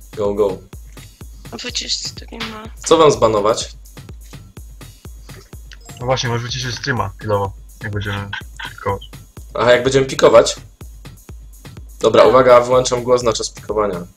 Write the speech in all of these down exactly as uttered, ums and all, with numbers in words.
Go, go. Wycisz streama. Co wam zbanować? No właśnie, może wyciszyć streama chwilowo, jak będziemy pikować. Aha, jak będziemy pikować? Dobra, uwaga, wyłączam głos na czas pikowania.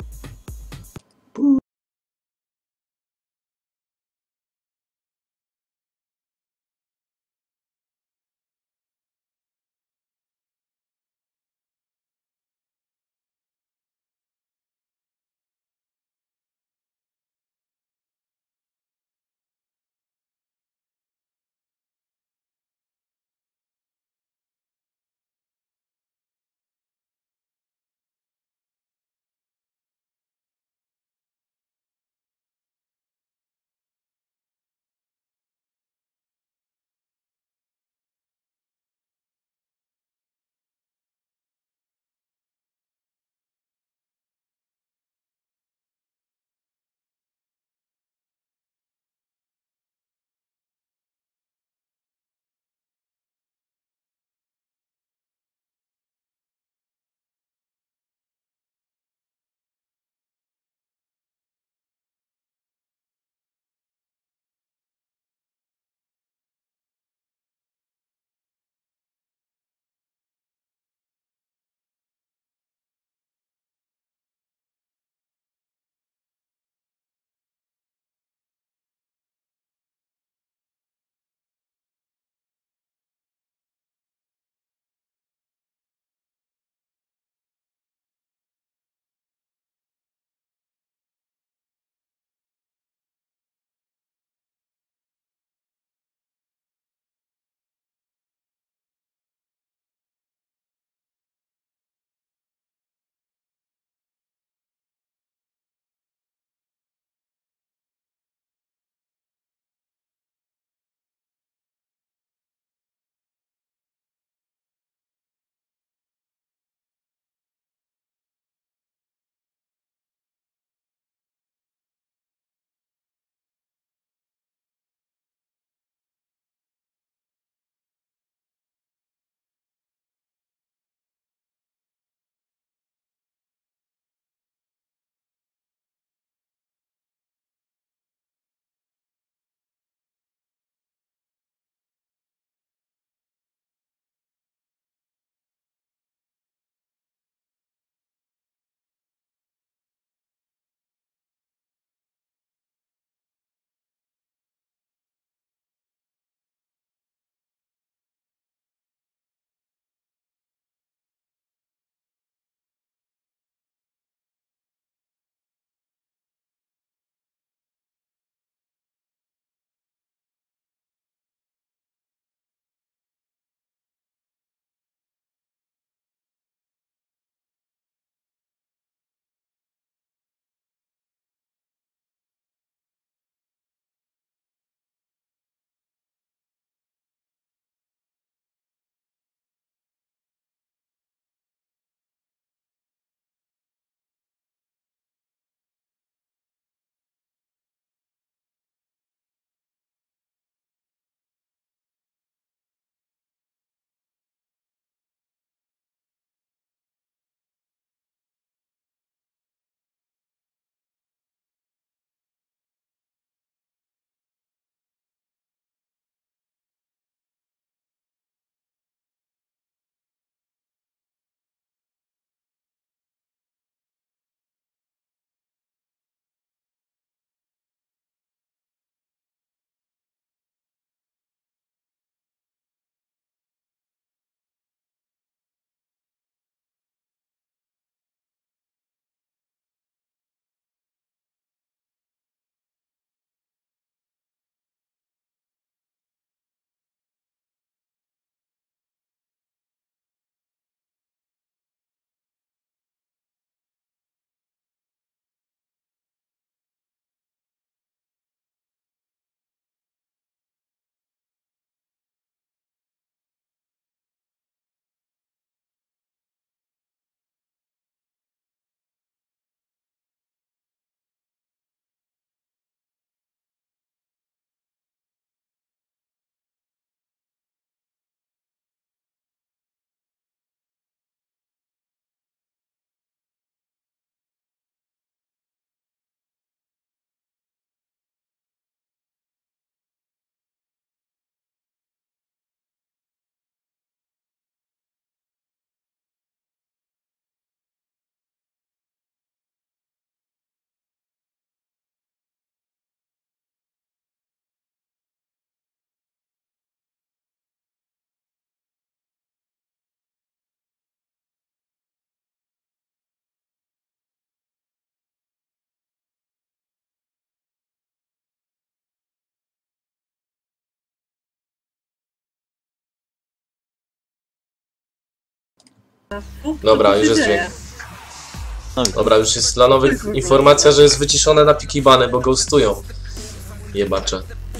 Dobra, Co już się jest dzieje? dźwięk. Dobra, już jest dla nowych informacja, że jest wyciszone na pikibany, bo ghostują. Jebacze.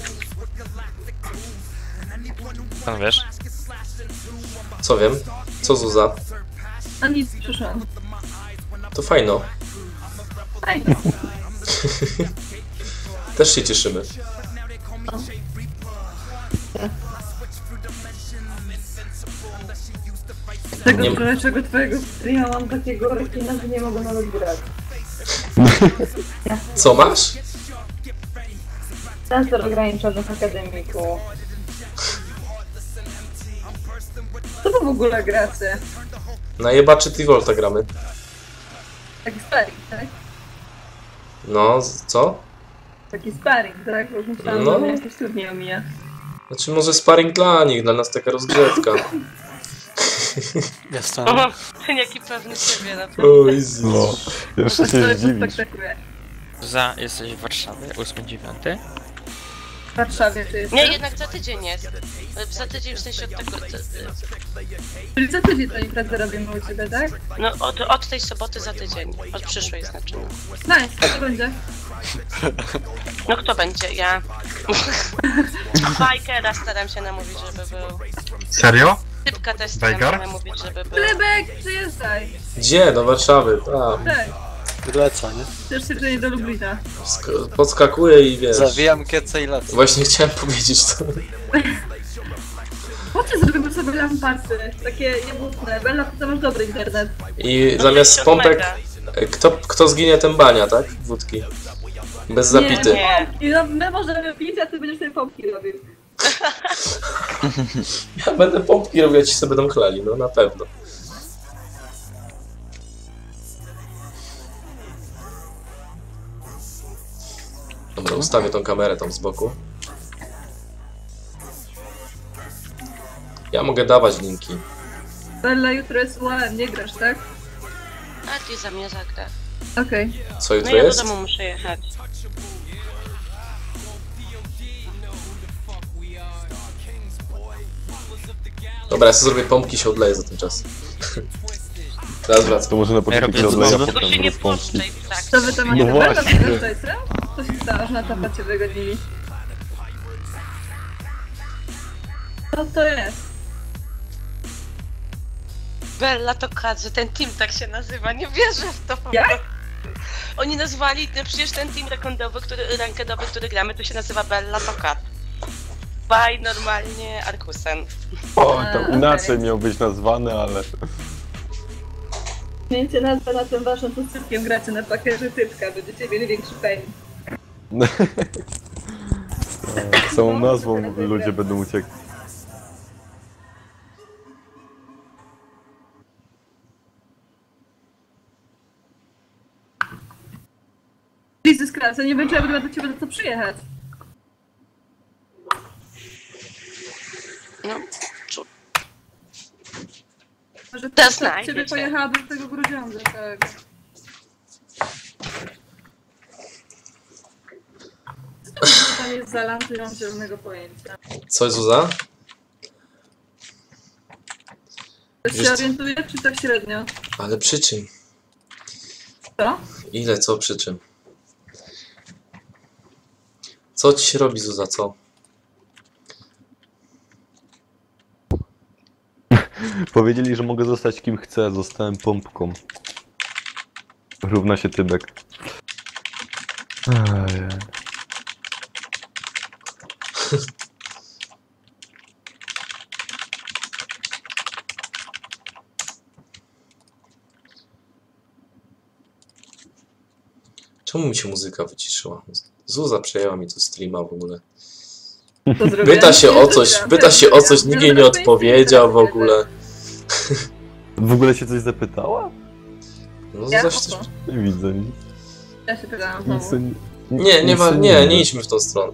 Pan wiesz? Co wiem? Co Zuza? A nic, przyszłam. To fajno. Fajnie. Też się cieszymy. Z tego Nie- wczorajszego twojego streama mam takiego rekina, że nie mogę nawet grać. Co masz? Sensor ograniczony w akademiku. Co to w ogóle gracie? Na jebaczy T-Volta gramy. Taki sparring, tak? No, z- co? Taki sparring, tak? Bo już myślałam, No. że mnie jakoś trudniej omija. Znaczy może sparring dla nich, dla nas taka rozgrzewka. Jestem. O, ten jaki pewny siebie na O, easy. No, jeszcze To się jest zdziwisz. spektakularne. Za, jesteś w Warszawie, ósmy dziewiąty. W Warszawie to jest. Nie, jednak za tydzień jest. Za tydzień w sensie od tego... Czyli za tydzień to imprezę robimy u ciebie, tak? No od, od tej soboty za tydzień. Od przyszłej znaczy. Nice, to będzie. No kto będzie? Ja. Bajkera staram się namówić, żeby był. Serio? Typka też staram się Bajker? namówić, żeby był. Klebek, przyjeżdżaj! Gdzie? Do Warszawy, tam. Cześć! Lecę, nie? Chcesz się przejść do Lublina. Sk- podskakuję i wiesz. Zawijam kiece i lecę. Właśnie chciałem powiedzieć to. Chodźcie, zrobimy sobie lampasy. Takie jebutne. Bella, ty to masz dobry internet. I zamiast pompek, kto, kto zginie, ten bania, tak? Wódki. Bez zapity. Nie. I no, my możemy pić, a ty będziesz sobie pompki robił. Ja będę pompki robił, a ci sobie będą chlali, no na pewno. Dobra, ustawię tą kamerę tam z boku. Ja mogę dawać linki. Bella, jutro jest U A M, nie grasz, tak? A ty za mnie zagra. Okej. Co No jutro ja do jest? domu muszę jechać. Dobra, ja sobie zrobię pompki, się odleję za ten czas. Teraz wracam. To może na Ja początku robię się odleję, a znowu. Tylko się potem nie rozpączki. puszczaj w tak. To wy to macie No Bella z właśnie. tego Joyce'em? Co się stało, że na tapacie wygonili? Co to jest? Bella to kadrze, ten team tak się nazywa, nie wierzę w to. Jak? Oni nazwali, no przecież ten team rankedowy, który, rankedowy, który gramy, to się nazywa Bella to Cat. By normalnie Arkusen. O, A, tam okej. inaczej miał być nazwany, ale... Zmieńcie nazwę na tym waszym podsypkiem, gracie na pakierze typka, będziecie mieli większy pain. Samą nazwą ludzie będą uciekli. Jesus Christ, ja nie wiem, czy ja będę do ciebie do co przyjechać. No, czu- Może To to znajdziecie. ciebie pojechałabym z tego Grudziądza, tak. Co tam jest za lampy, nie mam zielonego pojęcia. Co, Zuza? Czy się Wiesz co? orientujesz, czy tak średnio? Ale przy czym? Co? Ile, co, przy czym? Co ci się robi, Zuza, co? Powiedzieli, że mogę zostać kim chcę, zostałem pompką. Równa się tybek. Ej. Czemu mi się muzyka wyciszyła? Zuza przejęła mi to streama w ogóle. To zrobiłem? Pyta się o Nie, coś, zrobiłam. pyta się o coś, nikt jej nie odpowiedział w ogóle. W ogóle się coś zapytała? No Ja? Zuza się coś... Nie widzę nic. Ja się pytałam Nic znowu. nie, Nie, nie, nic ma, nie nie, widzę. nie idźmy w tą stronę.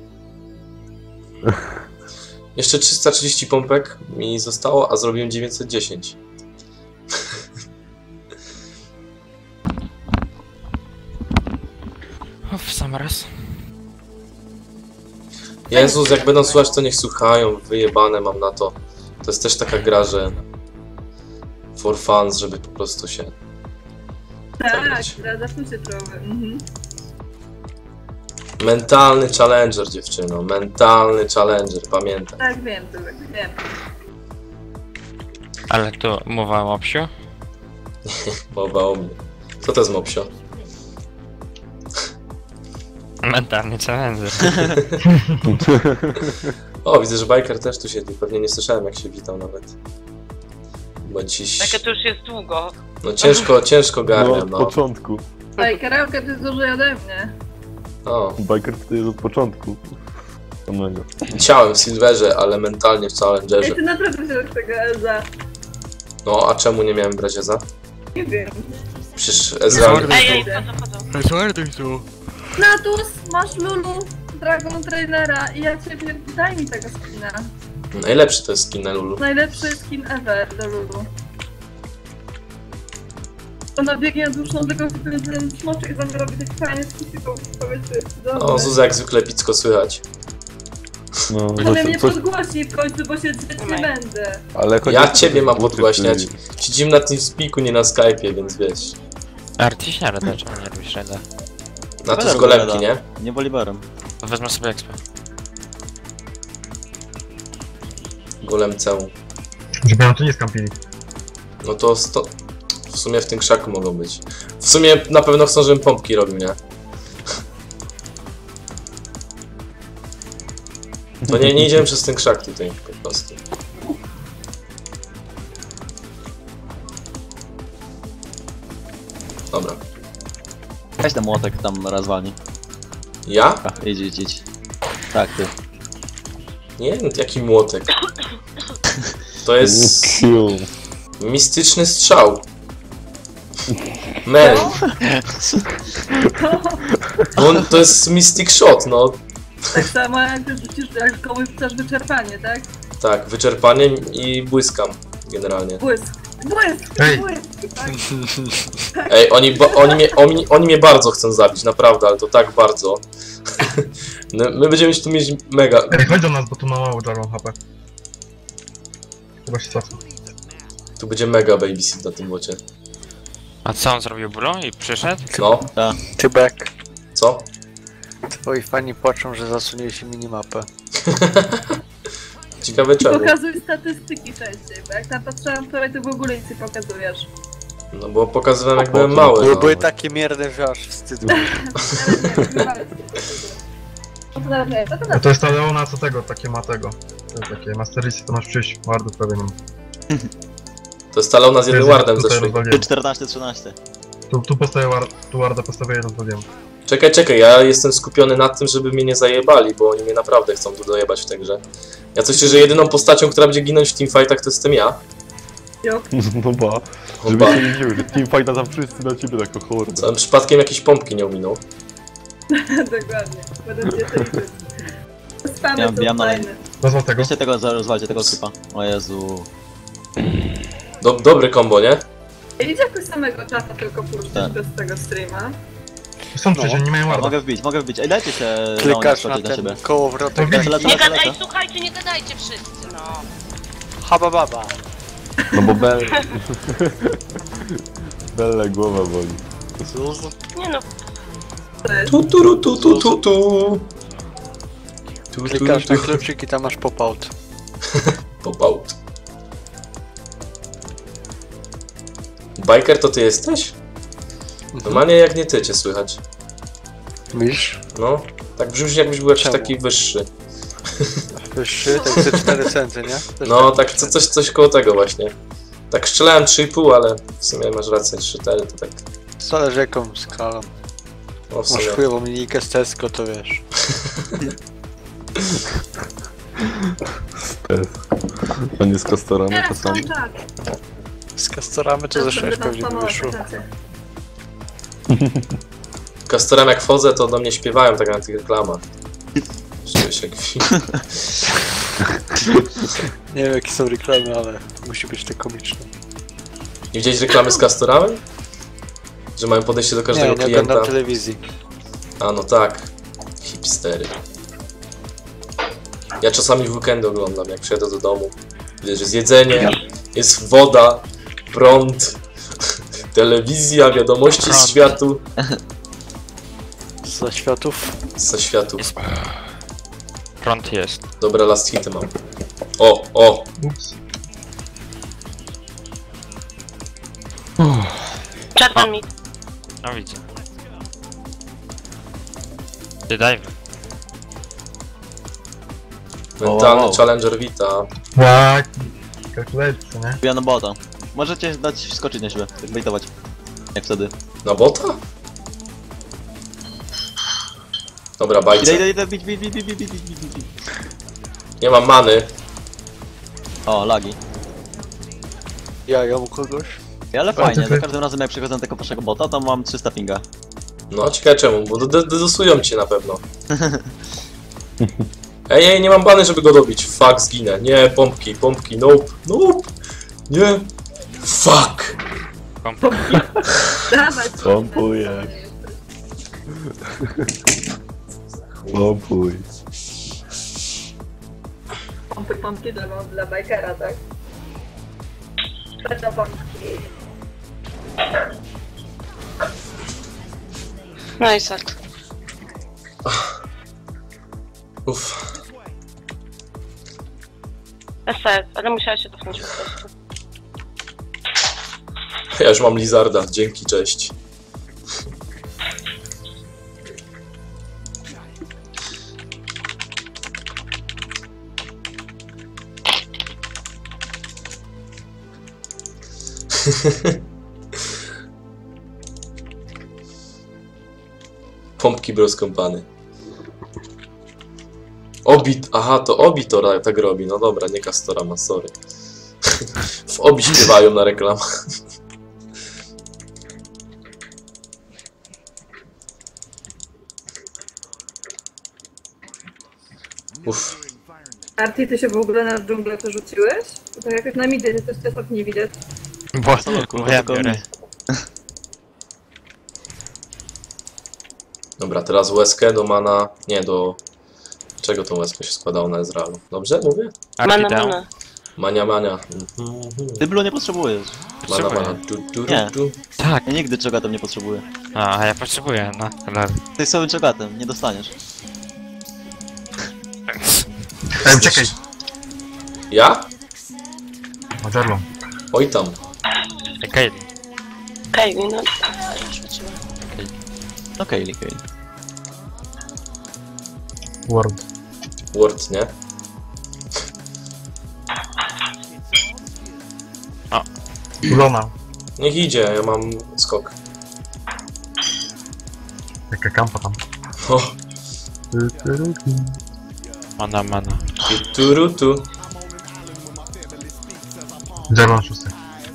Jeszcze trzysta trzydzieści pompek mi zostało, a zrobiłem dziewięćset dziesięć. O, w sam raz. Jezus, jak będą słuchać, to niech słuchają, wyjebane mam na to. To jest też taka gra, że For fun, żeby po prostu się... Tak, Zagrać. teraz zaczął się trochę. Mhm. Mentalny challenger, dziewczyno. Mentalny challenger, pamiętaj. Tak, wiem, to tak, wiem. Ale tu mowa o psiu? Mowa o mnie. Co to jest mopsio? Mentalny challenger. O, widzę, że Biker też tu siedzi. Pewnie nie słyszałem, jak się witał nawet. Bo dziś... Takie to już jest długo. No ciężko, ciężko No garniam, od no. początku. Ej, karaoke to jest dłużej ode mnie. O, Biker to jest od początku. Samego. ciałem w Silverze, ale mentalnie w Ej, Challengerze. ty naprawdę wziąłeś tego Elza. No, a czemu nie miałem brać Eza? Nie wiem. Przecież Ezra... Ej, ej, wchodzą, wchodzą. Natus, masz Lulu, Dragon Trainera i ja ciebie... Daj mi tego skina. Najlepszy to jest skin na Lulu. Najlepszy skin ever do Lulu. Ona biegnie dłuższą tylko ten smoczek zamiast robić takie fajne spisy, powiedz, że jest cudowne. O, Zuza jak zwykle picko słychać. No, Ale coś, mnie coś, podgłosi w końcu, bo się drzeć nie będę. ale chodzi Ja o to, ciebie że mam głuchy podgłaśniać. ty- Siedzimy na tym spiku, nie na Skype'ie, więc wiesz. Artyś na reda, czemu nie robisz reda? Na to z golemki, nie? Nie Bolivarem. Wezmę sobie ekspę. Golemcę. Żeby nam tu nie skampili. No to sto... w sumie w tym krzaku mogą być. W sumie na pewno chcą, żebym pompki robił, nie? To nie, nie idziemy przez ten krzak tutaj, po prostu. Dobra. Weź ten młotek tam rozwalni. Ja? A, idź, idź, idź. Tak, ty. Nie, no jaki młotek. To jest Kill. mistyczny strzał. Man. No, to jest mystic shot, no. Tak samo jak rzucisz, jak komuś chcesz wyczerpanie, tak? Tak, wyczerpanie i błyskam generalnie. Błysk. Błysk! Ej. Błysk! Tak. Ej, oni, bo, oni, mnie, oni, oni mnie bardzo chcą zabić, naprawdę, ale to tak bardzo. No, my będziemy tu mieć mega... Ej, chodź do nas, bo tu ma mało Jarvan H P. Chyba się cofnę. Tu będzie mega babysit na tym bocie. A co on zrobił bulo i przyszedł? No, Tybek, co? twoi fani płaczą, że zasunięli minimapę. Ciekawe czemu. Pokazuj statystyki częściej, bo jak tam patrzyłam wczoraj, to w ogóle nic nie pokazujesz. No bo pokazywałem jak A byłem potem- mały. Były, No. były takie mierne, że aż wstyd. Ale nie, nie no to nawet nie, to to No to jest ta Leona, co tego, takie ma tego. To jest takie Masterisy, to masz przyjść, wardów prawie nie ma. To jest Talona z jednym wardem Tutaj zeszły. rozwaliłem. czternaście trzynaście. Tu, tu postawię ward, tu warda postawię jeden, to wiem. Czekaj, czekaj, ja jestem skupiony na tym, żeby mnie nie zajebali, bo oni mnie naprawdę chcą tu dojebać w tej grze. Ja coś czuję, że jedyną postacią, która będzie ginąć w teamfightach, to jestem ja. No ba. Żeby Oba. się nie dziwił, że teamfighta tam wszyscy na ciebie jako hordę. Całym przypadkiem jakieś pompki nie ominął. Dokładnie, będę cię liczyć. Spamy Ja są wbijam na fajne. Rozwal tego. Weźcie tego, rozwalcie tego typa. O Jezu. Do, dobry kombo, nie? Idź jakoś samego czata tylko puszczać Tak. bez tego streama. Są przecież, oni nie mają A, warda. mogę wbić, mogę wbić. Ej, dajcie się Leona Klikasz na skoczyć na ten siebie. kołowrotek. To daj- Lecę, Nie lecę, gadaj, lecę. słuchajcie, nie gadajcie wszyscy, no. Haba baba. No bo Bell... Belle głowa boli. Nie no, Tu, tu, tu, tu, tu, tu. Tu, tu, Klikasz na tu. kluczyk i tam masz pop out. Pop out. Biker, to ty jesteś? Normalnie jak nie ty cię słychać. Myślisz? No, tak brzmi jakbyś był jakiś Czemu? taki wyższy. Wyższy, tak ze cztery centy, nie? Też No, tak tak co, coś, coś koło tego właśnie. Tak strzelałem trzy i pół, ale w sumie masz rację, trzy cztery to tak... Zależy jaką skalą. No w Masz sumie. wpływą linijkę z Tesco, to wiesz. Test. To nie z Castorami Teraz czasami. tam czat. Z Castoramy to ze sześć pewnie by wyszło. Kastorem jak wchodzę, to do mnie śpiewają tak na tych reklamach. Czuję się gwint. Nie wiem jakie są reklamy, ale musi być to komiczne. Nie widziałeś reklamy z Kastorami? Że mają podejście do Nie, każdego nie klienta. oglądam telewizji. A no tak. Hipstery. Ja czasami w weekendy oglądam, jak przyjadę do domu. Widzę, że jest jedzenie, jest woda, Prąd. Telewizja, wiadomości z Prąd. światu. Za światów. Ze światu. Jest. Prąd jest. Dobra, last hity mam. O, o! Ups. Czerwony mi. No widzę. Ty daj. Mentalny wow. Challenger Vita. Tak. Kalkulacja, nie? Ja na bota. Możecie dać skoczyć na siebie, tak bejtować. Jak wtedy. Na bota? Dobra, Idę, bajce. idę, idę, bić, bić, bić, bić, bić, bić, bić, bić, bić. Nie mam many. O, lagi. Ja, ja u kogoś. Ale Ale fajnie, ty- za każdym razem jak przychodzę do tego pierwszego bota, to mam trzysta pinga. No, ciekawe czemu, bo do- do- dosują cię na pewno. Ej, ej, nie mam bany, żeby go dobić. Fuck, zginę. Nie, pompki, pompki, nope, nope. Nie. Fuck. Dawaj, Pompuję. Pompuj. pompy, pompki dla, dla bajkera, tak? Trzeba pompki. No i salt. Uff. S S, ale musiała się cofnąć po prostu. Ja już mam Lizarda, dzięki, cześć. Pompki Bros Company. Obit, aha, to Obitor tak robi, no dobra, nie Castorama, sorry. W Obi śpiewają na reklamach. Uff. Arti, ty się w ogóle na dżunglę to rzuciłeś? Bo tak jakoś na midzie, to też tak nie widać. Bo, kurwa, bo ja tylko biorę. mnie. Dobra, teraz łezkę do mana... Nie, do... Czego tą łezkę się składało na Ezrealu? Dobrze mówię? Mana, Archidał. mana. Mania, mania. Ty Blue nie potrzebujesz. Mana, Potrzebuję. mana. Tu, tu, Nie. tu. Tak. Ja nigdy czogatem nie potrzebuję. A, a ja potrzebuję, no. Ale... Ty słabym czogatem, nie dostaniesz. Ej, czekaj. Ja? Maderlon. Oj tam. Okej. Okej, okay, no. Już wróciłam. Okej, okay, Kaylee. Word. Word, nie? Ulona. Niech idzie, ja mam skok. Jaka kampa tam. O, Mana, mana. tu, turu, tu. Jarvan szósty.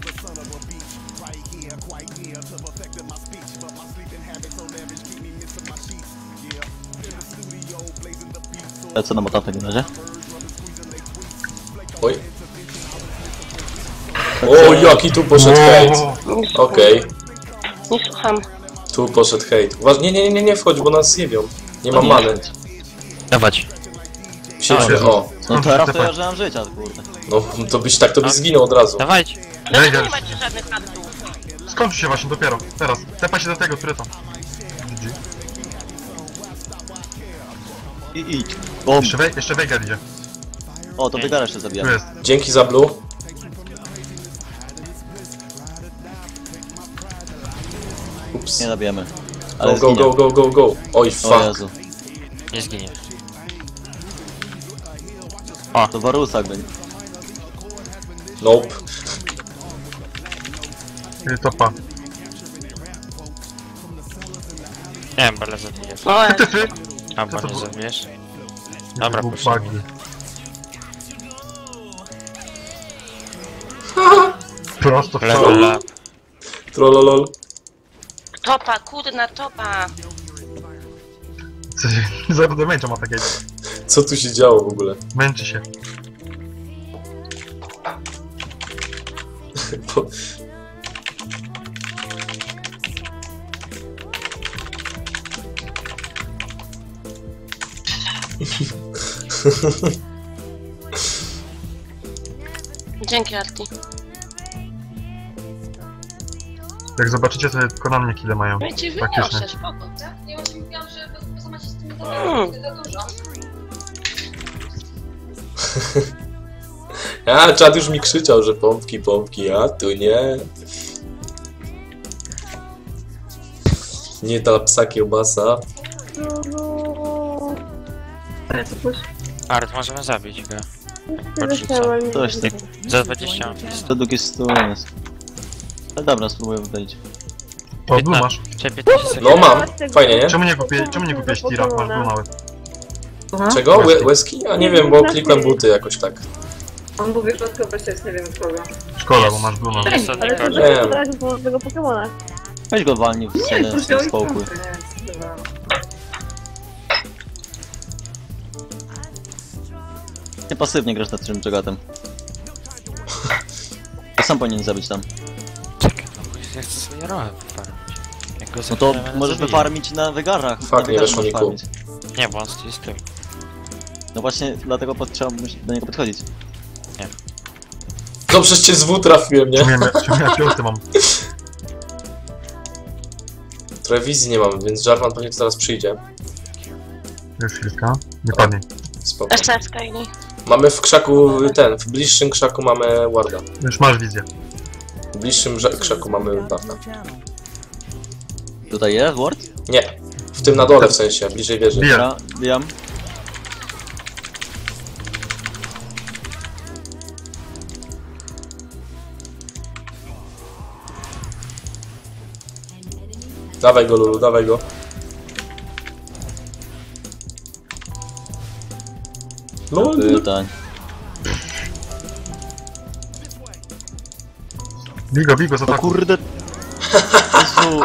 Ale co na bota w takim razie? Oj. O, jaki tu poszedł hejt. Nie słucham. Okej, Nie słucham. tu poszedł hejt. Uważ, nie, nie, nie, nie wchodź, bo nas zjebią. Nie mam nie. many. Dawać. Siedźmy, o. No teraz to ja że mam życia, kurde. No, to byś tak, to byś zginął od razu. Dawajcie. Dlaczego Wejdę. nie macie żadnych aktów? Skończy się właśnie dopiero. Teraz. Tepa się do tego, który tam. G G. I idź. Bom. Jeszcze, wej jeszcze Veigar idzie. O, to Veigar jeszcze zabija. Tu jest. Dzięki za blue. Ups. Nie zabijemy. Go, Ale go, zginie. go, go, go, go. Oj, O fuck. Jezu. Nie zginie. To Warusak będzie. Nope. Yy, topa. Nie wiem, ale zabijesz. No, Ty, ty. Albo to nie było? zabijesz. Dobra, Był proszę. buggy. Prosto w Level czoło. up. Trollolol. topa, kurna topa. Co się... Zero damage'a ma takiego. Co tu się działo w ogóle? Męczy się. Bo... Dzięki, Arti. Jak zobaczycie, to tylko na mnie kile mają. No i ci Faktycznie. wyniosę, spoko. Ja właśnie mówiłam, że to macie z tymi Mm. to za dużo. A, czad już mi krzyczał, że pompki, pompki, a tu nie. Nie ta psa kiełbasa. Ale co puść? Art, możemy zabić go. Nie Odrzucam. dostałem. Coś tak. Za dwadzieścia mam. To długie stu jest. Ale dobra, spróbuję wydać. O, blue masz. Czy piętnaście sekund? No mam, fajnie, nie? Czemu nie kupię, czemu nie kupiłeś tira? Masz blue mały. Aha. Czego? Łe- Łezki? A nie wiem, bo klikłem buty jakoś tak. On mówi, że to kogoś jest, nie wiem kogo. Szkoda, bo masz blue mały. Jest od Ale to nikogo. Wiem. od razu było tego Pokemona. Weź go walnij w Nie, scenę to z tym wziął i spokój. pompy, nie wiem, Ty pasywnie grasz nad tym czegatem. To sam powinien zabić tam. Czekaj, no bo ja chcę sobie rolę wyfarmić. Jak go No to zabijemy, możesz zabiję. wyfarmić na wygarach. Fuck, na nie wygarach weszło możesz Niku. farmić. Nie, bo on stoi z tyłu. No właśnie, dlatego pod- trzeba do niego podchodzić. No przecież cię z W trafiłem, nie? Czemu ja, czemu ja piąty mam? Trochę wizji nie mam, więc Jarvan pewnie tu zaraz przyjdzie. Już chwilkę. Nie padnie. Spoko. S S Kylie. Mamy w krzaku ten, w bliższym krzaku mamy Warda. Już masz wizję. W bliższym ża- krzaku mamy Warda. Tutaj jest ward? Nie, w tym na dole w sensie, bliżej wieży. Bije. Dobra, bijam. Dawaj go, Lulu, dawaj go. Lul. Pytań. Bigo, bigo, za No tak. kurde. Jezu.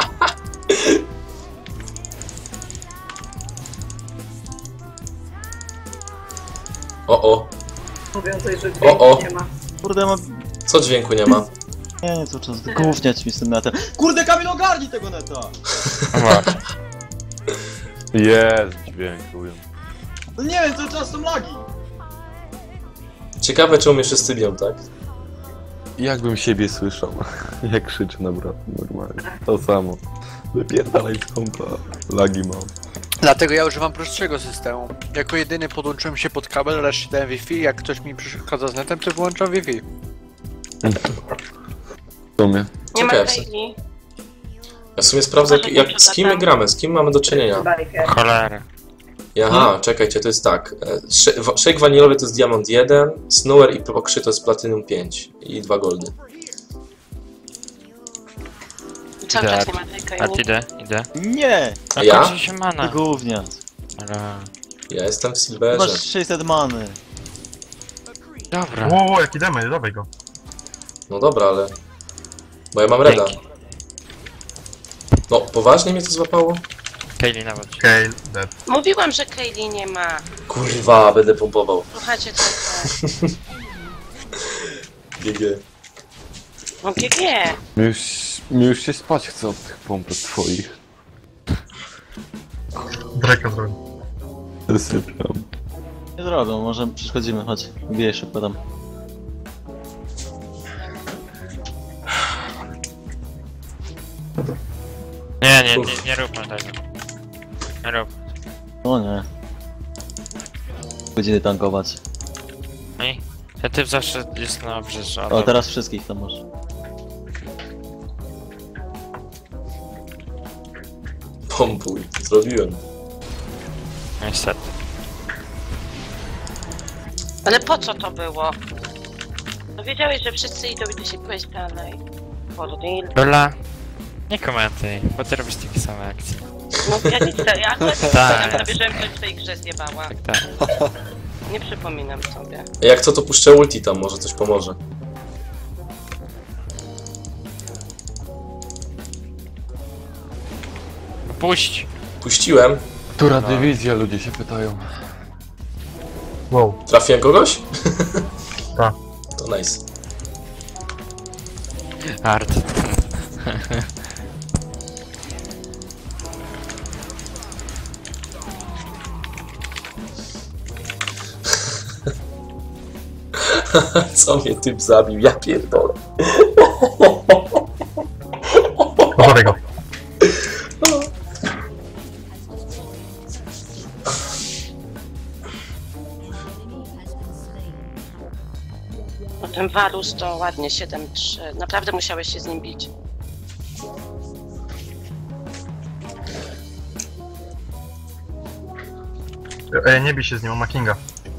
O, o, Mówią coś, że O, o. dźwięku nie ma. Kurde, mam... co dźwięku nie ma? Nie, nie, cały czas gówniać mi z tym netem. Kurde, Kamil, ogarnij tego neta! No właśnie. Jest dźwięk, mówię. No nie wiem, cały czas są lagi! Ciekawe, czemu mnie wszyscy biją, tak? Jakbym siebie słyszał, jak krzyczę na brat, normalnie. To samo. Wypierdalaj z kompa, lagi mam. Dlatego ja używam prostszego systemu. Jako jedyny podłączyłem się pod kabel, resztę dałem Wi-Fi, jak ktoś mi przeszkadza z netem, to wyłączam Wi-Fi. W sumie. Nie ma Ciekawe. Kylie. Ja w sumie sprawdzę, jak, jak, z kim my gramy, z kim mamy do czynienia. Bajkę. Cholera. Aha, czekajcie, to jest tak. e, sze- wa- Shake wanilowy to jest diamond jeden, Snower i Pokrzy to jest platinum pięć i dwa goldy. Cały Idę, czas nie ma tej Art, Kylie. idę, idę. Nie! A Ja? kończy się mana. Gówniać. Dobra. Ja jestem w Ty Silverze. masz sześćset many. Dobra. Ło, ło, jaki damage, dawaj go. No dobra, ale... Bo ja mam reda. Dzięki. No, poważnie mnie to złapało? Kaylee nawet. Kale, dead. Mówiłam, że Kylie nie ma. Kurwa, będę pompował. Słuchajcie trochę. G G. No G G. Mi już, mi już się spać chce od tych pompek twoich. Dreka zrobił. Sypiam. Nie zrobią, może przeszkodzimy, chodź. Bijaj szybko tam. Nie, nie, nie, nie róbmy tego. Nie rób. O nie. Godziny tankować. No i? Ten typ zawsze jest na obrzeżu. O, teraz wszystkich tam masz. Pompuj. Zrobiłem. Niestety. Ale po co to było? No wiedziałeś, że wszyscy idą i ty się pójść dalej. Poludil. Lola, nie komentuj, bo ty robisz takie same akcje. No ja nic, ja akurat Tak. ja sobie, żebym coś w tej grze zjebała. Tak, tak. Nie przypominam sobie. Jak co, to puszczę ulti tam, może coś pomoże. Puść! Puściłem. Która dywizja, ludzie się pytają. Wow. Trafiłem kogoś? Tak. To nice. Art. Co mnie typ zabił? Ja pierdolę. Ten Varus to ładnie, siedem trzy. Naprawdę musiałeś się z nim bić. Ej, nie bij się z nim, on ma Kinga.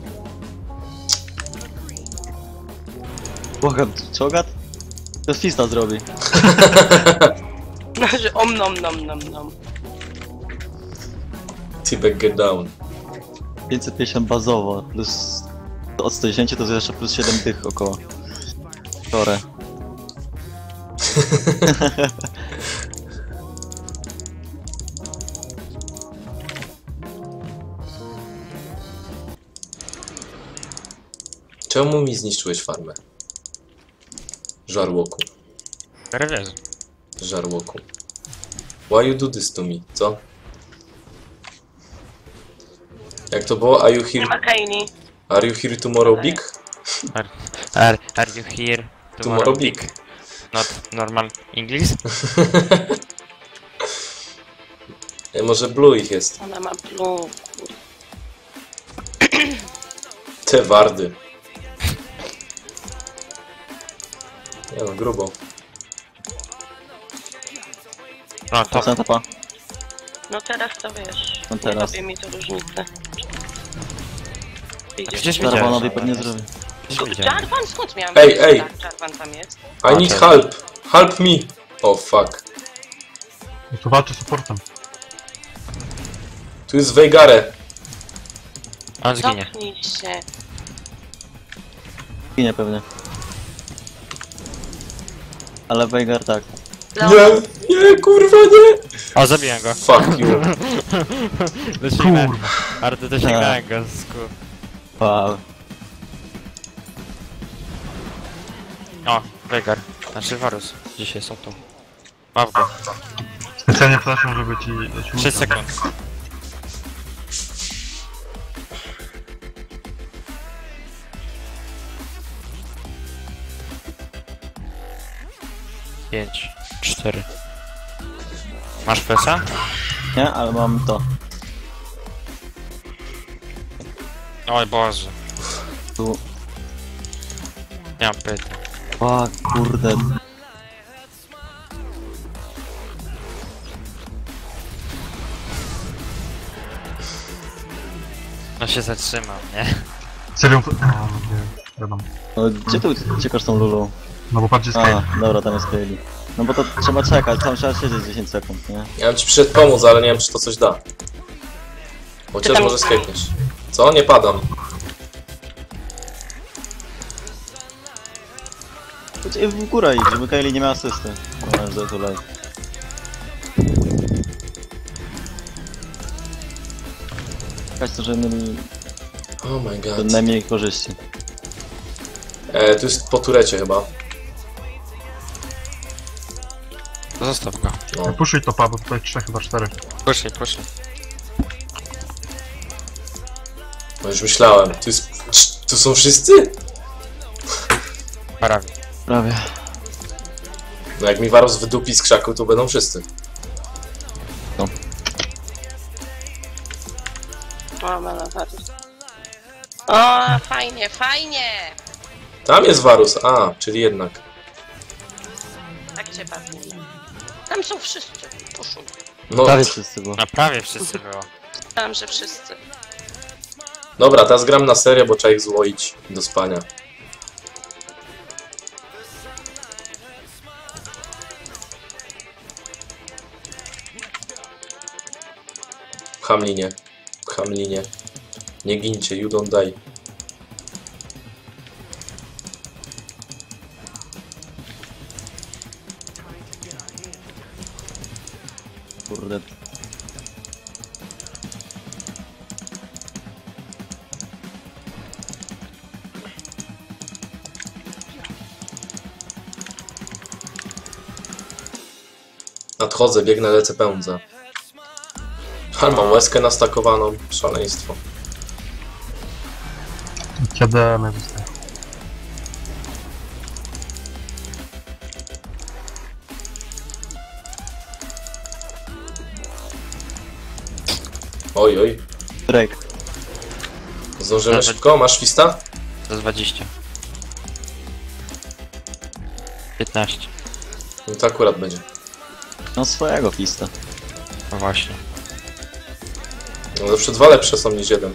Bogat, czogat? To fista zrobi. Że om nom nom nom nom. T-Bag get down. pięćset pięćdziesiąt bazowo, plus od sto dziesięć to jest jeszcze plus siedem tych około. Chore. Czemu mi zniszczyłeś farmę? Żarłoku. Rewiez. Żarłoku. Why you do this to me? Co? Jak to było? Are you Nie ma here, Kaini. are you here tomorrow big? Are, are, are you here Tomorrow big. Not normal English? E, może blue ich jest. Ona ma blue. Te wardy. Nie no, grubo. No to Procent topa. No teraz to wiesz. No Nie teraz. robi mi to różnicę. przecież Widzisz? widziałem. Jarvanowi pewnie zrobi. już widziałem. Jarvan skąd miałem? Ej, wiedzieć, ej. że Jarvan tam jest. I need help. Help me. Oh fuck. No to walczy z supportem. Tu jest Veigarę. On zginie. Zamknij się. Ginie pewnie. Ale Veigar tak. Nie, nie, kurwa nie. O, zabiłem go. Fuck you. Dosięgnąłem. Ale to dosięgnąłem go z ku... Wow. O, Veigar. Znaczy Varus. Dzisiaj są tu. Łap go. Specjalnie proszę, żeby ci... ci trzy sekund. Pięć, cztery. Masz fesa? Nie, ale mam to. Oj Boże. Tu. Nie mam pytań. O kurde. No się zatrzymał, nie? Serio? O, nie, wiadomo. No, gdzie tu uciekasz tą Lulą? No bo patrz, jest A, Kale. dobra, tam jest Kaylee. No bo to trzeba czekać, tam trzeba siedzieć dziesięć sekund, nie? Ja bym ci przyszedł pomóc, ale nie wiem, czy to coś da. Chociaż tam może jest- skapniesz. Co? Nie padam. Chodź w górę idź, żeby Kaylee nie miała asysty. No, że tutaj. Czekać to, żeby mieli Oh my god. najmniej korzyści. E, tu jest po turecie chyba. Zostaw go. No. Puszuj topa, bo tutaj trzech, chyba cztery. Puszczaj, puszczaj. No już myślałem. Tu jest... cz- Tu są wszyscy? Prawie. Prawie. No jak mi Varus wydupi z krzaku, to będą wszyscy. O, mala Varus. O, fajnie, fajnie! Tam jest Varus. A, czyli jednak. Tak cię bawię. Tam są wszyscy. Puszu. No, Prawie wszyscy, bo... No prawie wszyscy było. Tam, że wszyscy. dobra, teraz gram na serię, bo trzeba ich złoić do spania. Pcham linię. Pcham linię. Nie gincie, you don't die. Kurde. Nadchodzę, biegnę, lecę pędzę. Ale mam łezkę nastakowaną. Szaleństwo. Kiedy my zostaje. Oj, oj. Drake. Zdążymy Nawet- szybko? Masz śwista? Za dwadzieścia. piętnaście. No to akurat będzie. No swojego pista. No właśnie. No zawsze dwa lepsze są niż jeden.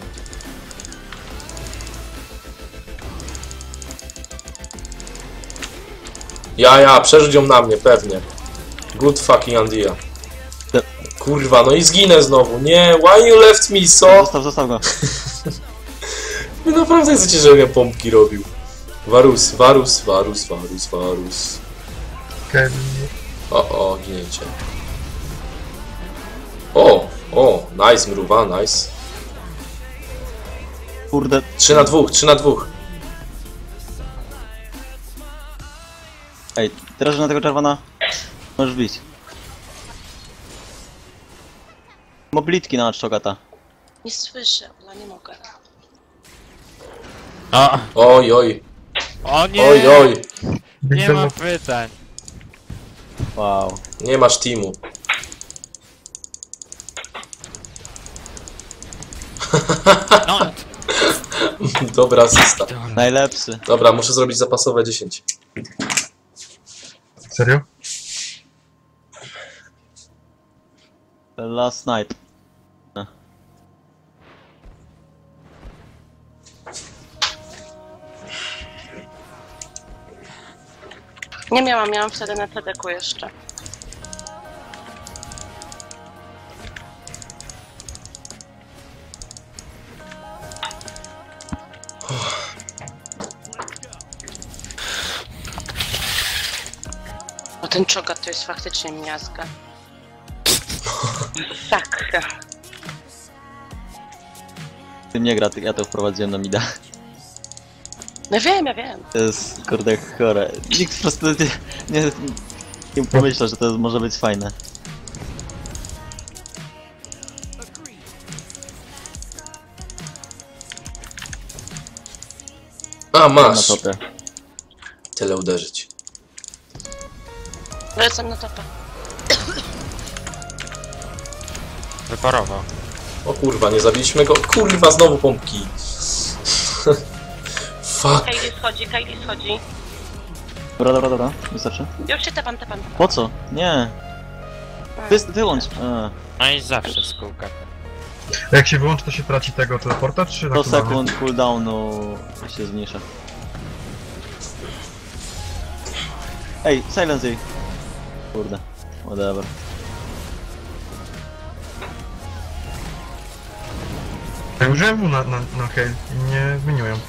Ja, ja, przerzuć ją na mnie, pewnie. Good fucking idea. Te- Kurwa, no i zginę znowu. Nie, why you left me, so? Zostaw, zostaw go. Wy naprawdę chcecie, żebym ja pompki robił. Varus, Varus, Varus, Varus, Varus. Okej, O, o, giniecie. O, o, nice mruwa, nice. Kurde. Trzy na dwóch, trzy na dwóch. Ej, teraz że na tego czerwona możesz bić. Moblitki na czogata. Nie słyszę, Ola, nie mogę. O! Oj, oj, O nie! oj, oj. Big Nie Demo. ma pytań. Wow. Nie masz teamu. No! Dobra asysta. Najlepszy. Dobra, muszę zrobić zapasowe dziesięć. Serio? Last night. Nie miałam, miałam wtedy na T D K jeszcze. No ten czogat to jest faktycznie miazga. Tak. Tym nie gra, ja to wprowadziłem na mida. No wiem, ja wiem. To jest kurde chore. Nikt po prostu nie, nie, nie pomyślał, że to może być fajne. A, Na masz. topie. Tyle uderzyć. Wracam na topa. Wyparował. O kurwa, nie zabiliśmy go. Kurwa, znowu pompki. Fuck. Kaylee schodzi, Kaylee schodzi. Dobra, dobra, dobra. Wystarczy. Już się tepam, tepam, tepam. Po co? Nie. Wy, wyłącz. A, No i zawsze z kółka. Jak się wyłączy, to się traci tego teleporta, czy na sto cooldownie? sekund cooldownu się zmniejsza. Ej, silence jej. Kurde. Whatever. Ja użyłem W na, na, na Hail i nie zmieniłem.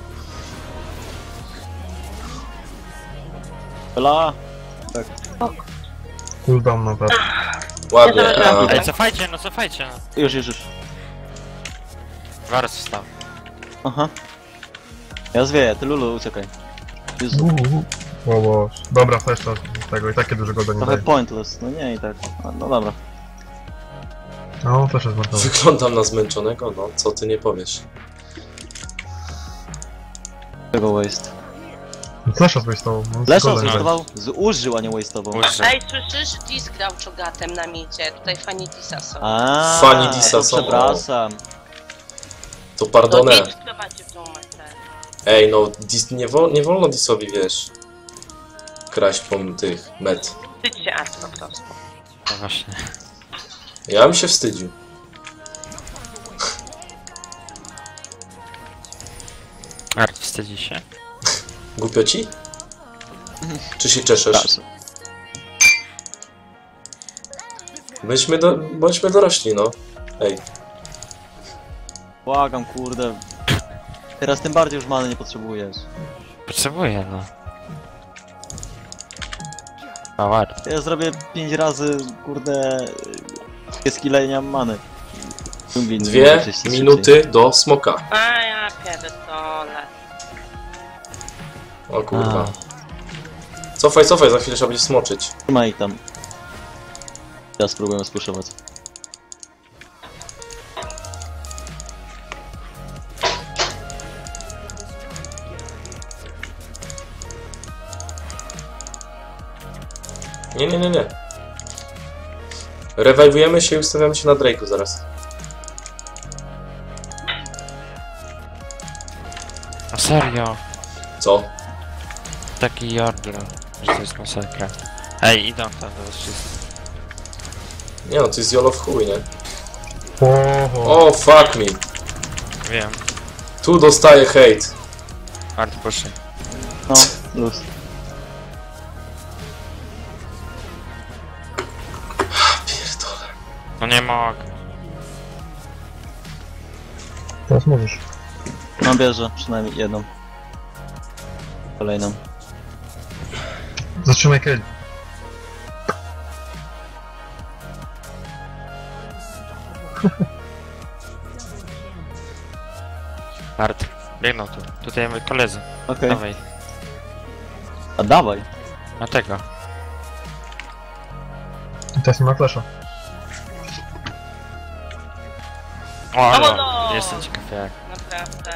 Bla. Tak. Cooldown na tak. Ładnie. Ja A, Ej, cofajcie, no cofajcie. No. Już, już, już. Varus wstał. Aha. Ja zwieję, ty Lulu, uciekaj. Jezu. Uuu. Wow, wow. Dobra, festa z tego i takie duże golda nie Trochę daje. pointless, no nie i tak. No, no dobra. No, też jest bardzo. wyglądam na zmęczonego, no co ty nie powiesz. Tego waste. Flesza zwastował. Lesza zwastował? Zużył, a nie wasteował. Uży. Ej, słyszysz? Dis grał czogatem na micie. Tutaj fani Disa są. A, Fani Disa to są, przepraszam. To To pardonę. Dis prowadzi w tą metę. Ej, no dis, nie, wol, nie wolno Disowi, wiesz, kraść pom tych met. Wstydźcie Art po prostu. No właśnie. Ja bym się wstydził. Art, wstydzi się? Głupio ci? Czy się czeszesz? Przepraszam. Bądźmy, do, bądźmy dorośli, no. Ej, Błagam, kurde. Teraz tym bardziej już many nie potrzebujesz. Potrzebuję, no. A Art. Ja zrobię pięć razy, kurde... skille i nie mam many. Dżungli nie dwie może przejść minuty do smoka. A ja pierdolę. O kurwa. Cofaj, cofaj, za chwilę trzeba będzie smoczyć. szybciej. Trzymaj ich tam. Ja spróbuję spuszować. Nie, nie, nie, nie. Rewajwujemy się i ustawiamy się na Drake'u zaraz. No serio. Co? Taki Yordle. że to jest masakra. Ej, idą tam do was wszyscy. Nie no, to jest jolo w chuj, nie? Oho. O, fuck me. Wiem. Tu dostaję hejt. Art proszę. No, luz. Pierdolę. No nie mogę. Teraz możesz. No bierze przynajmniej jedną. Kolejną. Zatrzymaj Kelly. Art, biegną tu. Tutaj mamy koledzy. Okej. Dawaj. A dawaj. Na tego. Teraz nie ma flasha. O, ale O, no! jestem ciekaw jak. Naprawdę.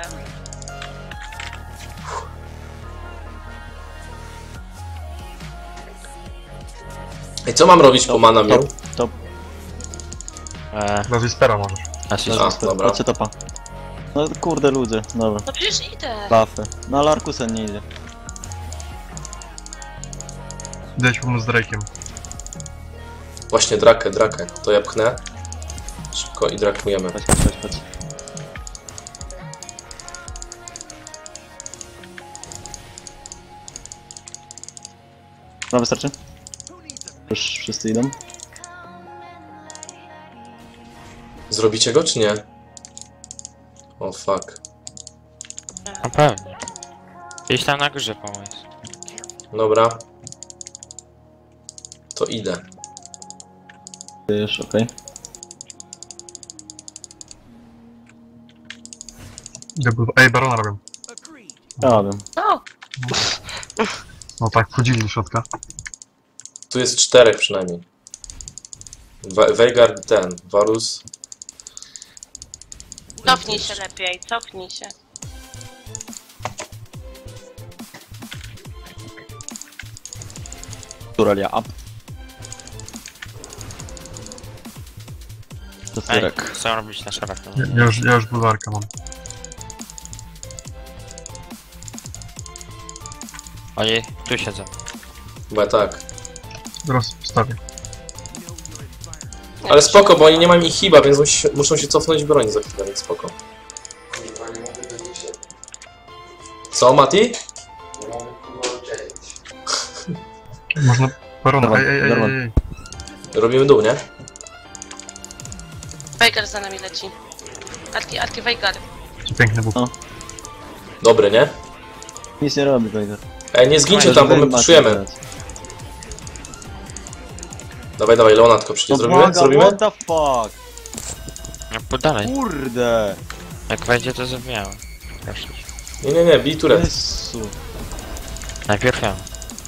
Ej, co mam robić po mana miu? Top. Eee, Dla Wispera możesz. a się A, dobra. Chodźcie topa. No kurde ludzie, dobra. No przecież idę. Buffy. No ale Arkusen nie idzie. Idę ci pomóc z Drake'iem. Właśnie drakę, drakę. To ja pchnę. Szybko i drakujemy. Chodź, chodź, chodź, chodź. No wystarczy? Już wszyscy idą? Zrobicie go, czy nie? O, fuck. No pewnie. Gdzieś tam na górze pomysł. Dobra. To idę. Ty już, okej. Idę bu- Ej, Barona robią. Ja wiem. No, No tak, wchodzili do środka. Tu jest czterech przynajmniej. We Veigar ten, Varus. cofnij się lepiej, cofnij się. Turalia up. To Ej, Tyrek. chcę robić na szarach. No. Ja, ja już, ja już bulwarkę mam. Oni tu siedzą. Chyba tak. Teraz wstawię. Ale spoko, bo oni nie mają ich hiba, więc musi, muszą się cofnąć w broni za chwilę, więc spoko. Co, Mati? Można... Barona, Dobra, ej, ej, ej, dobra. ej, ej. Robimy dół, nie? Veigar za nami leci. Arki, Arki, Veigar. Piękny bóg. No. Dobry, nie? Nic nie robi Veigar. Ej, nie zgincie tam, bo my puszujemy. Dawaj, dawaj, Leonatko, przecież zrobimy? Zrobimy? What the fuck? No podalej. Kurde! Jak wejdzie to zabijamy. Proszę. Nie, nie, nie, bij turet. Jezu. Najpierw ja.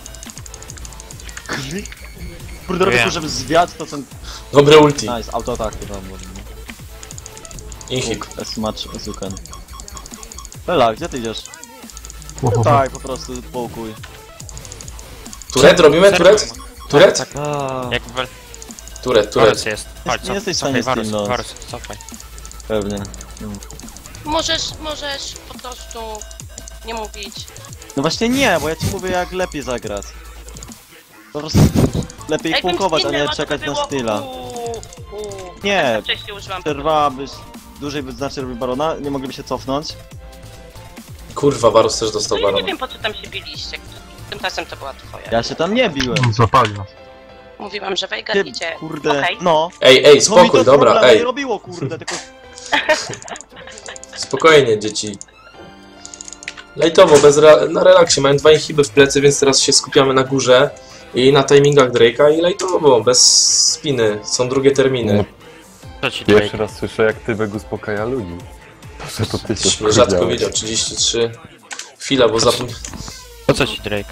Kurde, robię Wiem. tu, żeby zwiać to co... Dobre ulti. Nice, autoatak chyba było. Inhib. S-match, S-uken. Ela, gdzie ty idziesz? Uhu. Tak, po prostu połkuj. Turet robimy? Turet? Serio? Turet? Tak, A, jak wel... Turet, Varus turet. jest. Chodź, nie cof, jesteś w cofaj, stanie Varus, stilnąć. Varus, cofaj. pewnie. Możesz, możesz po prostu nie mówić. No właśnie nie, bo ja ci mówię jak lepiej zagrać. Po prostu lepiej Jakbym pułkować, a nie zginęła, to czekać by na było styla. uuu, uuu. Nie. Tak wcześniej użyłam. Przerwałabyś, dłużej by znacznie robił barona, nie mogliby się cofnąć. Kurwa, Varus też dostał No ja nie barona. wiem po co tam się biliście. Tymczasem to była twoja. Ja się tam nie biłem. Złapali nas. Mówiłam, że Veigar Ty, idzie. kurde, Okej. no. Ej, ej, No mi spokój, to dobra, problemu ej. nie robiło, kurde, tylko... Spokojnie, dzieci. Lejtowo, bez re na relaksie. Mają dwa inhiby w plecy, więc teraz się skupiamy na górze i na timingach Drake'a i lejtowo, bez spiny. Są drugie terminy. Co ci Pierwszy Drake? raz słyszę, jak Tybek uspokaja ludzi. To, że to ty się Rzadko powiedziałeś. widział, trzydzieści trzy. Chwila, bo zapomniałem. Po co ci Drake?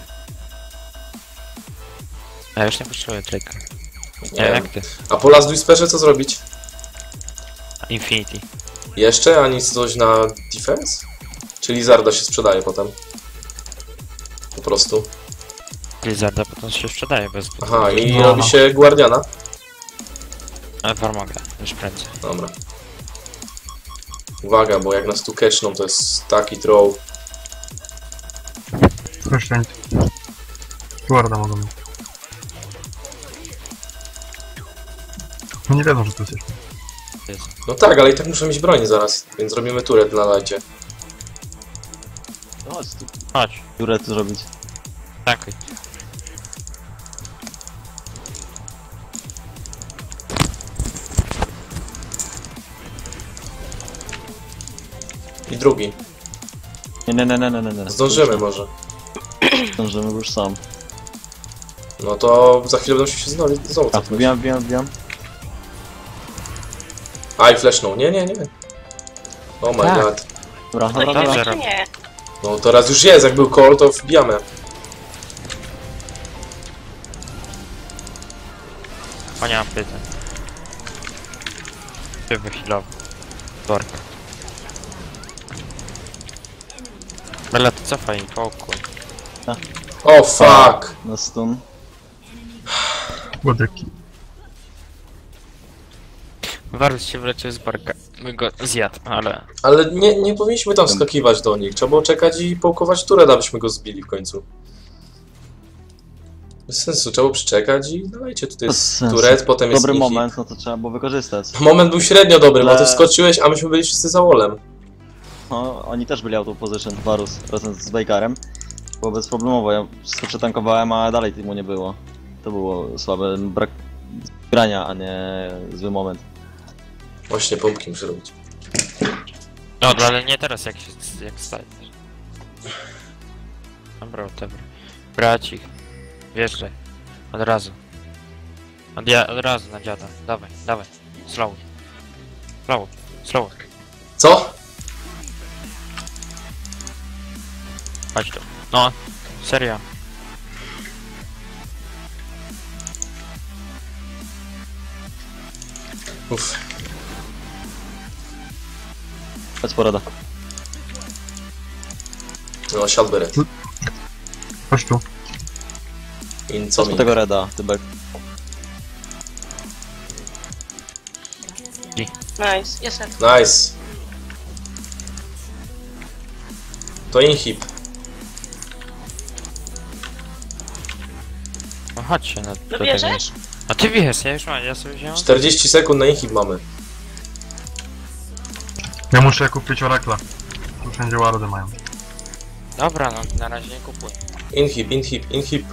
Ja już nie potrzebuję Drake'a. Nie Nie wiem wiem. jak ty. A po Last Whisperze co zrobić? Infinity. Jeszcze? Ani coś na defense? Czy Lizarda się sprzedaje potem? Po prostu. Blizzarda potem się sprzedaje bez... Aha, i No, robi no. się Guardiana? Ale Warmoga, już prędzej. Dobra. Uwaga, bo jak nas tu catchną, to jest taki throw. Proszę. Guarda mogą mieć. No nie wiedzą, że tu jesteśmy. No tak, ale i tak muszę mieć broń zaraz, więc robimy turę na lajcie. Chodź tu. Chodź, Które tu zrobić? tankuj. I drugi. Nie, nie, nie, nie, nie, nie. Zdążymy może. Zdążymy już sam. No to za chwilę będą się znowu, znowu A, cofnąć. wbijam, wbijam, wbijam. Aj, flashnął. Nie, nie, nie. Oh my Tak. god. Dobra, To dobra, nie, dobra. czy nie? No teraz już jest, jak był call, to wbijamy. O, nie mam pytań. Się wychilował. Dorka. Bella, to cofaj i pokój. O oh, fuck! Na stun. Łodyki. Varus się wleczył z barka. My go zjadł, ale... Ale nie, nie powinniśmy tam wskakiwać do nich. Trzeba było czekać i połkować turę, abyśmy go zbili w końcu. Bez sensu, trzeba było przyczekać i dawajcie, tutaj Bez jest sensu. turet, potem jest Dobry inhib. moment, no to trzeba było wykorzystać. Moment był średnio dobry, bo ty Ale- wskoczyłeś, a myśmy byli wszyscy za wallem. No, oni też byli auto position, Varus, razem z Bakerem. Było bezproblemowo, ja wszystko przetankowałem, a dalej mu nie było. To było słabe, brak grania, a nie zły moment. Właśnie pompki muszę robić. No, ale nie teraz, jak się... jak stajesz. Dobra, whatever. Bracik. Wjeżdżaj. Od razu. Od, ja, od razu na dziada. Dawaj, dawaj. Slow. Slow. Slow. Co? Chodź tu. No. Serio. Uff. Chodź porada. No, siadł beret. Chodź tu. In co Co po mi? tego Reda, Tybek. Nice, jest red. Nice. To inhib. No chodźcie na... do tego. Dobierzesz? A ty wiesz, ja już mam, ja sobie wziąłem. czterdzieści sekund na inhib mamy. Ja muszę kupić orakla. Tu wszędzie wardy mają. Dobra, no na razie nie kupuj. Inhib, inhib, inhib.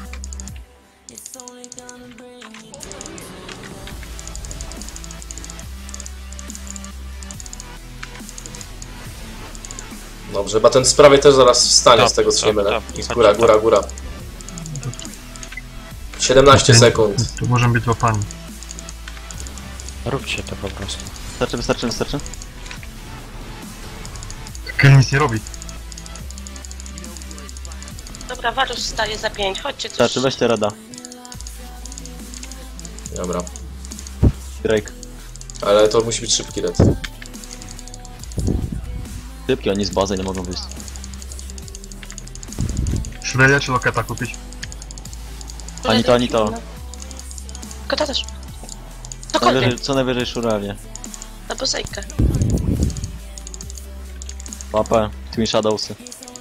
Dobrze, chyba ten z prawej też zaraz wstanie Top, z tego co się top, mylę. top. I góra, góra, góra. siedemnaście Okej. sekund. Tu możemy być łapani. Róbcie to po prostu. Wystarczy, wystarczy, wystarczy. Kill nic nie robi. Dobra, Varus wstaje za pięć, chodźcie coś. Wystarczy, weźcie Reda. Dobra. Drake. Ale to musi być szybki red. Szybki, oni z bazy nie mogą wyjść. Shreya czy Loketa kupić? Ani to, ani to. Kota też. Co Cokolwiek, najwyżej, co najwyżej szuralnie. na posejkę. Mapę, Twin Shadowsy.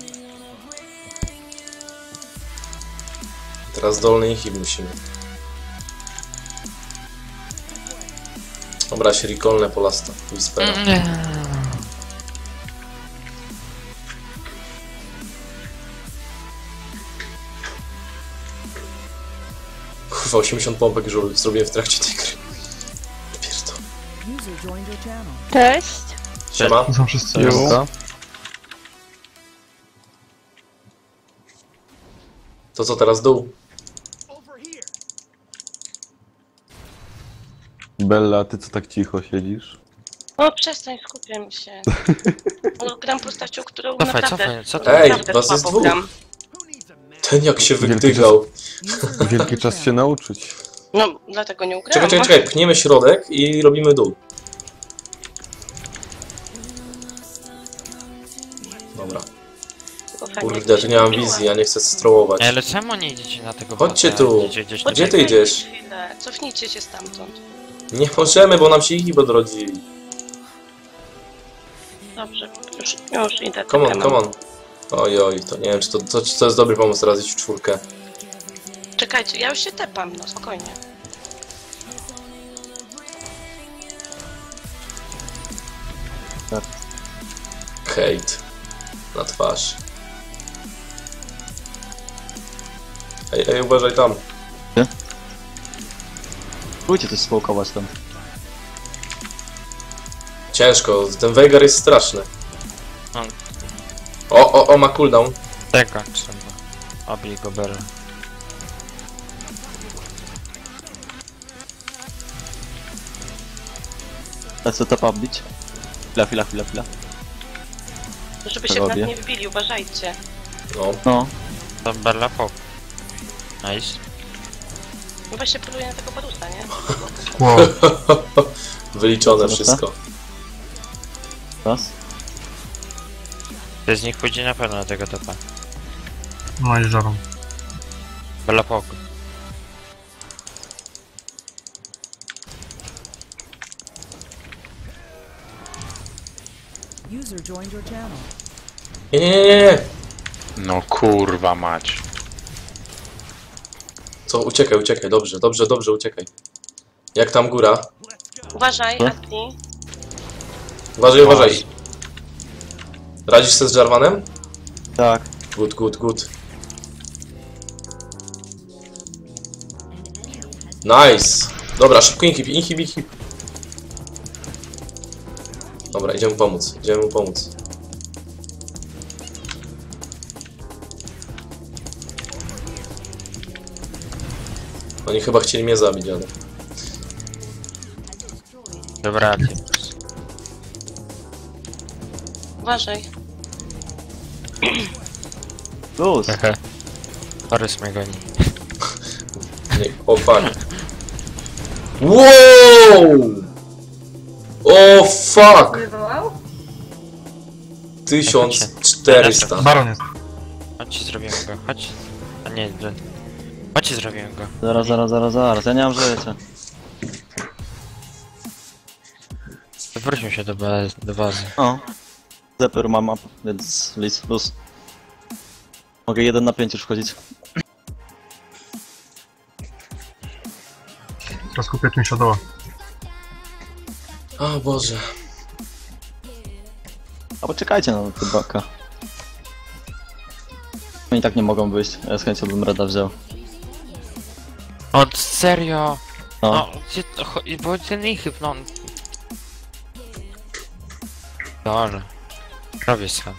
Teraz dolny inhib musimy. Dobra, się recallne po lasta. Whispera. Kurwa, osiemdziesiąt pompek już zrobiłem w trakcie tej gry. Pierdol. Cześć. Siema. Tu są wszyscy. To co teraz dół? Bella, ty co tak cicho siedzisz? O, przestań, skupiam się. No, gram postacią, którą Cofaj, naprawdę... cofaj, co to? Ej, naprawdę was jest słabo dwóch. gram. Ten jak się Wielki wygdygał. Wielki czas się nauczyć. No, dlatego nie ugrałam. Czekaj, czekaj, czekaj, pchniemy środek i robimy dół. Dobra. Tylko fajnie, Kurde, jak tu się nie mam zrobiła. wizji, ja nie chcę strołować. Ej, ale czemu nie idziecie na tego Chodźcie bota? tu. Idziecie gdzieś Gdzie na ty idziesz? Chwilę. Cofnijcie się stamtąd. Nie możemy, bo nam się ich odrodzili. Dobrze, już, już idę. Come on, czekam. come on. Oj, oj, to nie wiem, czy to, to, czy to jest dobry pomysł teraz iść w czwórkę. Czekajcie, ja już się tepam, no spokojnie. Hejt. Na twarz. Ej, ej, uważaj tam. Spróbujcie coś społkować tam. Ciężko, ten Veigar jest straszny. No. O, o, o, ma cooldown. Tego trzeba. Obij go Bella. Lecę topa bić. Chwila, chwila, chwila, chwila. Żeby się w nas Robię. nie wbili, uważajcie. No. No, To Bella Pop. Nice. No właśnie poluję na tego Barusa, nie? Wow. Wyliczone Co wszystko. raz. To z nich pójdzie na pewno na tego topa. No i żarą. Bella Pop. User joined your channel. Nie, nie, nie, nie. No kurwa mać. Co, uciekaj, uciekaj, dobrze, dobrze, dobrze, uciekaj. Jak tam góra? Uważaj, Co? Ati. Uważaj, uważaj. Radzisz sobie z Jarvanem? Tak. Good, good, good. Nice! Dobra, szybko inhib, inhib, inhib. Dobra, idziemy pomóc, idziemy mu pomóc. Oni chyba chcieli mnie zabić, ale... Dobra, Uważaj. Plus. Hehe. Torres mnie goni. Nie, o fuck. Wow! O fuck! Wywołał? tysiąc czterysta. Baron jest. Chodźcie, zrobimy go. Chodź. A nie, że... Chodźcie, zrobimy go. Zaraz, zaraz, zaraz, zaraz. Ja nie mam życia. Wróćmy się do, baz do bazy. O. Zeper mam up, więc list, luz. Mogę jeden na pięć już wchodzić. Teraz kupię mi Shadowa. O Boże. A poczekajcie na tego baka. Oni tak nie mogą wyjść, ja z chęcią bym Reda wziął. O, serio? No. No, gdzie to chodzi? Bo ten inhyb, no... Dobra. Robię sam.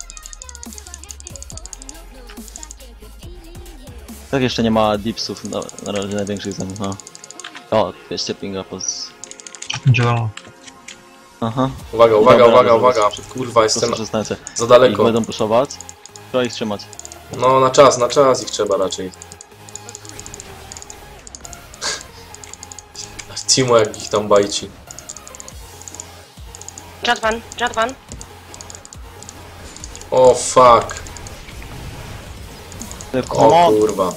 Tak jeszcze nie ma dipsów, no, na razie największych zamiast, no. O, dwieście pinga poz... Idzie do... Aha. Uwaga, uwaga, Dobra, uwaga, dobra, uwaga. dobra. Kurwa, jestem Proszę, przestańcie. za Ich daleko. będą puszować. Trzeba ich trzymać. No, na czas, na czas ich trzeba raczej. Timo jak ich tam bajci. Jarvan, Jarvan. O fuck. O Come on. kurwa.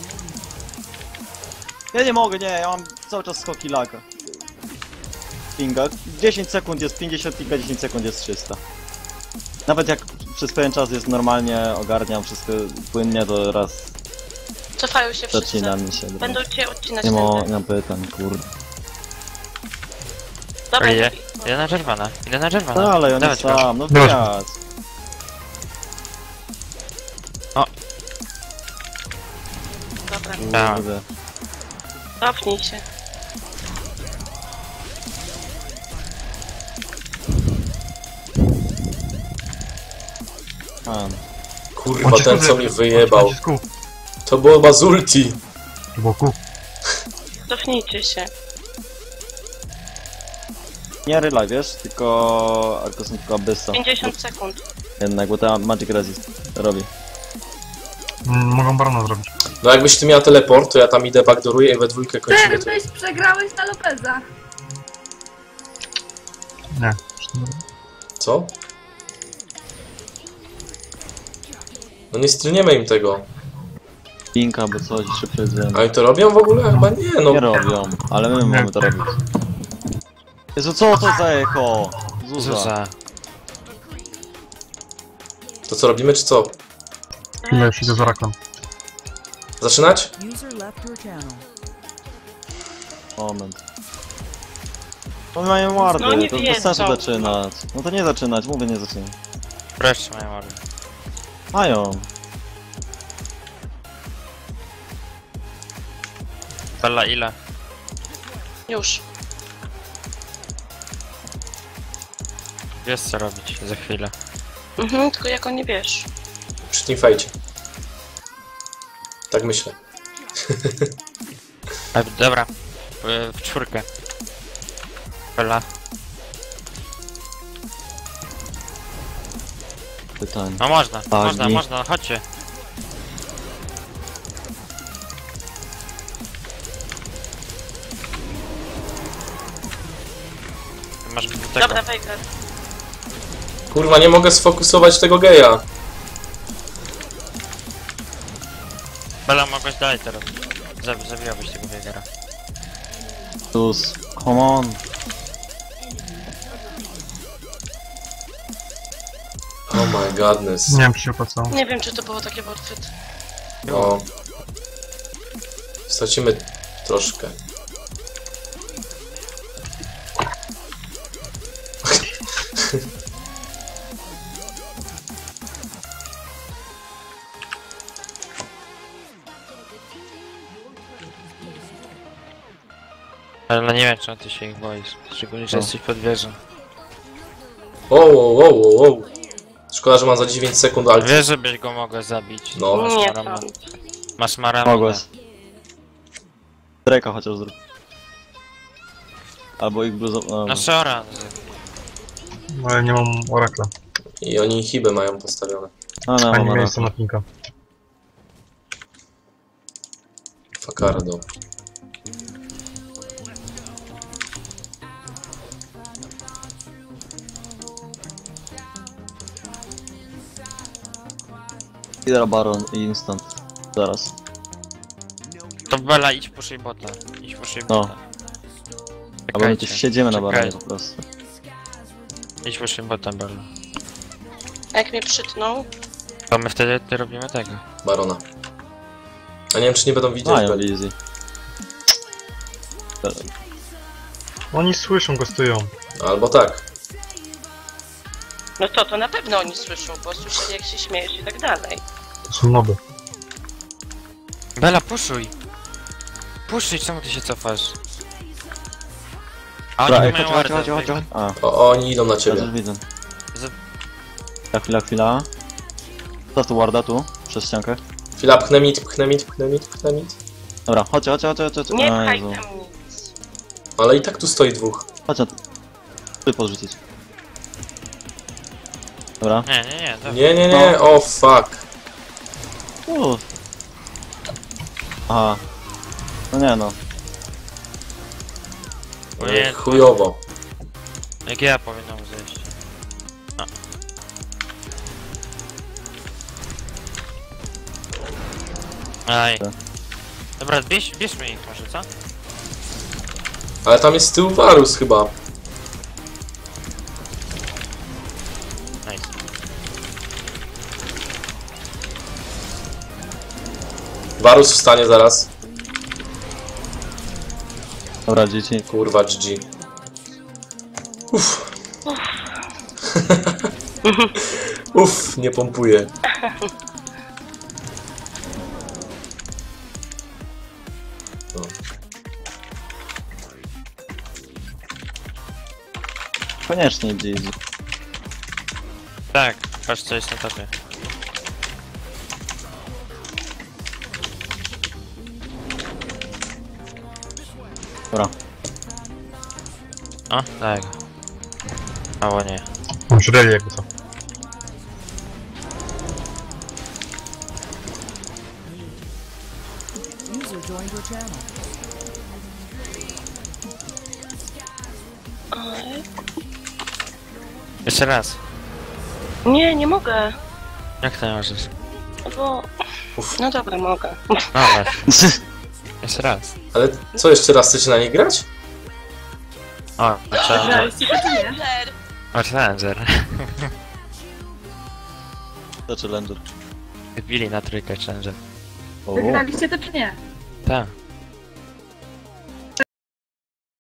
Ja nie mogę, nie, ja mam cały czas skoki laga. Pinga. dziesięć sekund jest pięćdziesiąt pinga, dziesięć sekund jest trzysta. Nawet jak przez pewien czas jest normalnie, ogarniam wszystko płynnie, to raz Cofają się wszyscy. zacina mi się. Będą cię odcinać Nie ma, tędy. nie mam pytań, kurde. Dobra, Idę, Lepi. idę na Jarvana. Idę na Jarvana. No ale on Dawać jest go. sam, no Dobra. wiatr. Dobra, Tak. Kurde. cofnij się. A, Kurwa, ten co mi wyjebał. To było Bazulti. To było ku. Cofnijcie się. nie rylaj, wiesz, tylko Arkosun tylko Abyssa. pięćdziesiąt sekund. Jednak, bo ta Magic Resist robi. Mm, mogą Barona zrobić. No jakbyś ty miała teleport, to ja tam idę, backdooruję i we dwójkę kończymy. Ty, byś przegrałeś na Lopeza. Nie. Co? No nie stryniemy im tego. Pinka albo coś, szybciej jest A oni to robią w ogóle? Chyba nie, no. Nie robią, ale my mamy to robić. Jezu, co to za echo? Zuza. Zuza. To co robimy, czy co? Chwilę już idę za rakiem. Zaczynać? Moment. Oni mają wardy, No nie to bez wiedzą. sensu zaczynać. No to nie zaczynać, mówię nie zaczynać. Wreszcie mają ładnie. Mają. Bella ile? Już. Wiesz co robić za chwilę. Mhm, tylko jako nie wiesz. Przy teamfajcie. Tak myślę. A, dobra, w, w czwórkę. Bella. Pytanie. No można, Tak, można, i- można, chodźcie. Ty masz tego. Dobra, Veigar. Kurwa, nie mogę sfokusować tego geja. Bella, mogłeś dalej to robić. Zabi zabiłabyś tego Veigara. Tus, come on. Oh my godness. Nie wiem, czy się opłacało. Nie wiem, czy to było takie worth. No. Stracimy troszkę. Ale no nie wiem, czemu ty się ich boisz. Szczególnie, że No. jesteś pod wieżą. Wow, wow, wow, wow, wow. Szkoda, że mam za dziewięć sekund ulti. Wiesz, żebyś go mogła zabić. No. Masz Nie, Maramon. tam. Masz Maramon. Mogłeś. Drake'a chociaż zrób. Albo ich bluzą... No. Na Shora. No ale nie mam orakla. I oni hibę mają postawione. A no, Ani no, miejsca no. na pinka. Fakardo. Hydra Baron i Instant. Zaraz. To Bella, idź puszuj bota. Idź puszuj No. bota. Albo my tu Czekajcie, siedzimy na baronie czekajcie. po prostu. Idź puszuj bota, Bella. A jak mnie przytnął? To my wtedy ty robimy tego. Barona. A nie wiem, czy nie będą widzieć Mają Belli. easy. Oni słyszą, gostują. Albo tak. No to, to na pewno oni słyszą, bo słyszeli jak się śmiejesz i tak dalej. To są noby. Bella, puszuj! Puszuj, czemu ty się cofasz? A oni Dobra, tu ej, mają chodź, chodź, wardę. chodź, chodź, chodź. A, O, oni idą na ja ciebie. też widzę. Z- Chwila, chwila, chwila. Teraz tu warda tu, przez ściankę. Chwila, pchnę mit, pchnę mit, pchnę mit, pchnę mit. Dobra, chodź, chodź, chodź, chodź, chodź. Nie A, pchaj Jezu. tam nic. Ale i tak tu stoi dwóch. Chodź na... Ty podrzucić. Dobra. Nie, nie, nie, dobra. Nie, nie, nie, o fuck. Uff. Aha. No nie no. Ojej, Chujowo. jak ja powinnam zejść. A. Aj. Tak. Dobra, bierz, bierzmy ich może, co? Ale tam jest z tyłu Varus chyba. Nice. Varus wstanie zaraz. Dobra, dzieci. Kurwa, G G. Uff. Uff, nie pompuje. No. Koniecznie idzie easy. Tak, patrz co jest na topie. Dobra. O, daj go. Albo nie. Mam przydali jakby co. Oj. Jeszcze raz. Nie, nie mogę. Jak to możesz? Bo... No dobra, mogę. No właśnie. Jeszcze raz. Ale co, jeszcze raz chcecie na nie grać? O, Challenger. Graliście to czy nie? Challenger. O, Challenger. To Challenger. Wbili na trójkę Challenger. O, Wygraliście to czy nie? Tak.